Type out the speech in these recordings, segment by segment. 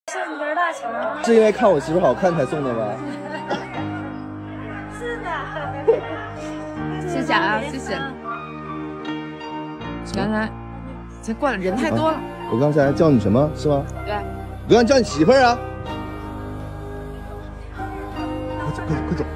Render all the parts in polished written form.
送你根大球。 是因为看我媳妇好看才送的吗？ 是的。 谢谢啊，谢谢。刚才才过来人太多了。 我刚才叫你什么是吗？ 对。 我刚才叫你媳妇儿啊。快走快走快走！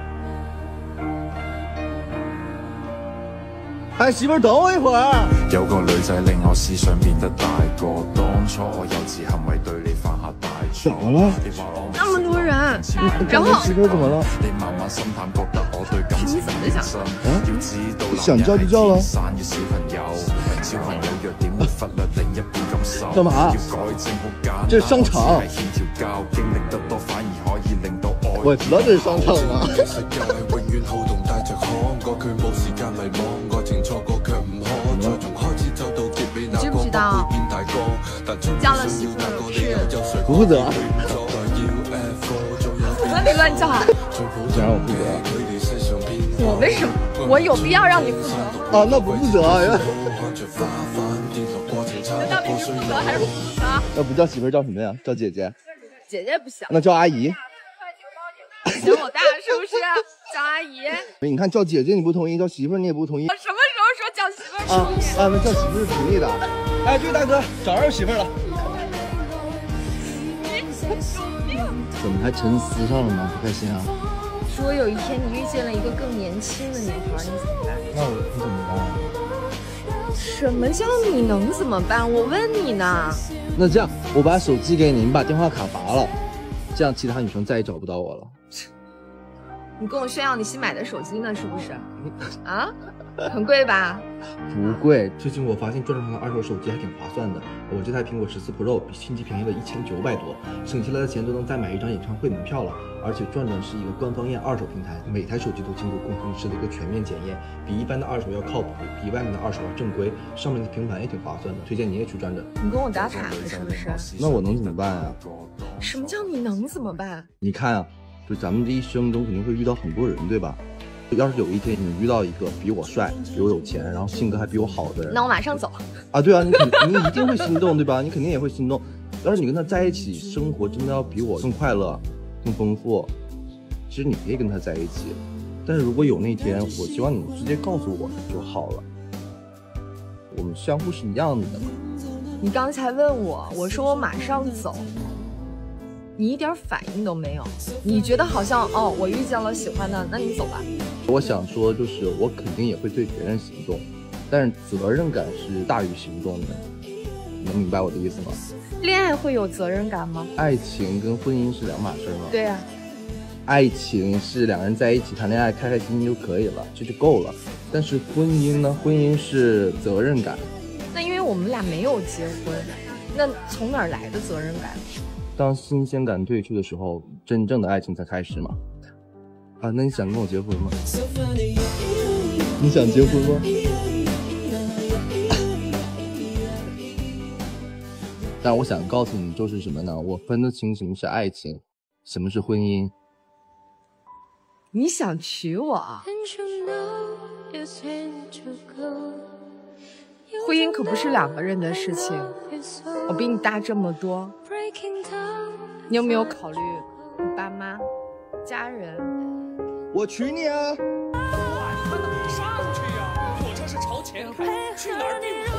哎，媳妇儿，等我一会儿。 有個女仔令我思想變得大個，當初我幼稚行為對你犯下大錯。 怎麼了？ 那麼多人，然後媳婦兒怎麼了？ 你慢慢心淡，覺得我對感情認真。要知道想叫就叫了。 生於小朋友弱點會忽略另一半感受。 幹嘛？ 要改正好簡單。 這是商場。 經歷得多反而可以令到愛。 我也知道這是商場啊。 你知不知道叫了媳妇是不负责？ 那你乱叫啊？ 谁让我负责？ 我为什么？我有必要让你负责？ 啊，那不负责啊。 那到底是负责还是不负责？ 那不叫媳妇儿叫什么呀？叫姐姐。 姐姐不行。 那叫阿姨。 嫌我大是不是？叫阿姨。 你看叫姐姐你不同意，叫媳妇儿你也不同意。 我什么时候说叫媳妇儿同意？ 那叫媳妇儿是同意的。哎，这位大哥找着媳妇儿了。怎么还沉思上了呢？不开心啊？ 如果有一天你遇见了一个更年轻的女孩，你怎么办？ 那我怎么办？ 什么叫你能怎么办？我问你呢。 那这样，我把手机给你，你把电话卡拔了，这样其他女生再也找不到我了。 你跟我炫耀你新买的手机呢，是不是？啊，很贵吧？ 不贵，最近我发现转转上的二手手机还挺划算的。我这台苹果14 Pro 比亲戚便宜了1900多，省下来的钱都能再买一张演唱会门票了。而且转转是一个官方验二手平台，每台手机都经过工程师的一个全面检验，比一般的二手要靠谱，比外面的二手要正规。上面的平板也挺划算的，推荐你也去转转。 你跟我打卡了是不是？ 那我能怎么办啊？ 什么叫你能怎么办？ 你看啊，就咱们这一生中肯定会遇到很多人，对吧？要是有一天你遇到一个比我帅、比我有钱，然后性格还比我好的人， 那我马上走啊！对啊，你一定会心动，对吧？你肯定也会心动。要是你跟他在一起，生活真的要比我更快乐、更丰富，其实你可以跟他在一起。但是如果有那天，我希望你直接告诉我就好了。我们相互是一样的嘛。 你刚才问我，我说我马上走。你一点反应都没有，你觉得好像哦，我遇见了喜欢的，那你走吧。 我想说，就是我肯定也会对别人行动，但是责任感是大于行动的。你能明白我的意思吗？ 恋爱会有责任感吗？ 爱情跟婚姻是两码事吗？ 对呀。 爱情是两个人在一起谈恋爱，开开心心就可以了，这就够了。但是婚姻呢？婚姻是责任感。 那因为我们俩没有结婚，那从哪儿来的责任感？ 当新鲜感褪去的时候，真正的爱情才开始嘛。啊，那你想跟我结婚吗？你想结婚吗？但我想告诉你就是什么呢？我分得清什么是爱情，什么是婚姻。 你想娶我？婚姻可不是两个人的事情，我比你大这么多。你有没有考虑你爸妈、家人？ 我娶你啊！ 哇，你们怎么不上去呀？火车是朝前开，去哪儿订